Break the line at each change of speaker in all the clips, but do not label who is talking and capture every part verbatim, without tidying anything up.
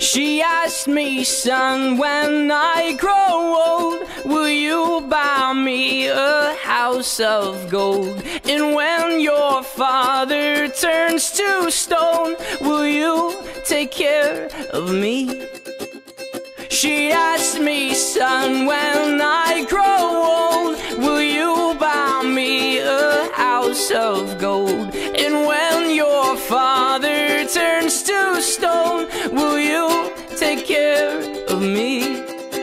She asked me, son, when I grow old, will you buy me a house of gold? And when your father turns to stone, will you take care of me? She asked me, son, when I grow old, will you buy me a house of gold? And when your father turns to stone, will you take care of me?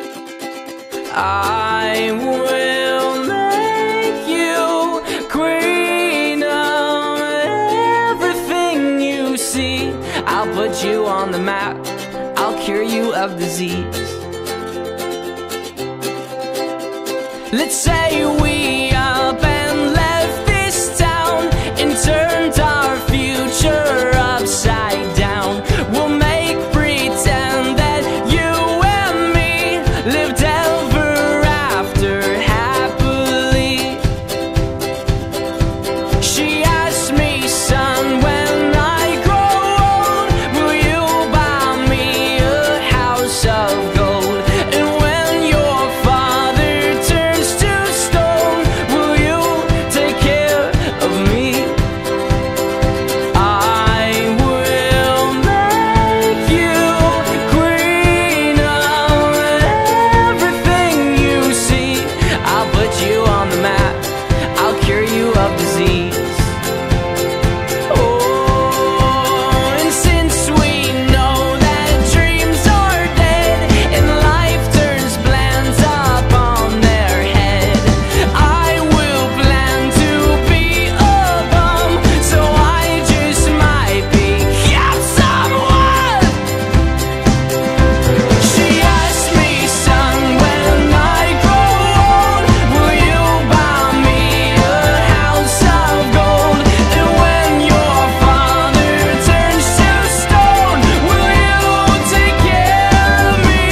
I will make you queen of everything you see. I'll put you on the map, I'll cure you of disease. Let's say we up and left this town and turned our future upside down. We'll make pretend that you and me lived ever after happily. She asked me, son, when I grow old, will you buy me a house of gold? And when your father turns to stone, will you take care of me? I will make you queen of everything you see. I'll put you on the map, I'll cure you of disease. Oh, and since we know that dreams are dead and life turns plans up on their head, I will plan to be a bum, so I just might become someone. She asked me, son, when I grow old, will you buy me a house of gold? And when your father turns to stone, will you take care of me?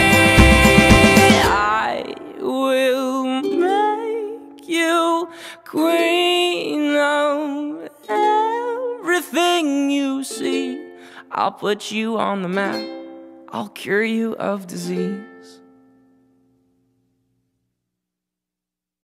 I will make you queen of everything you see. I'll put you on the map, I'll cure you of disease.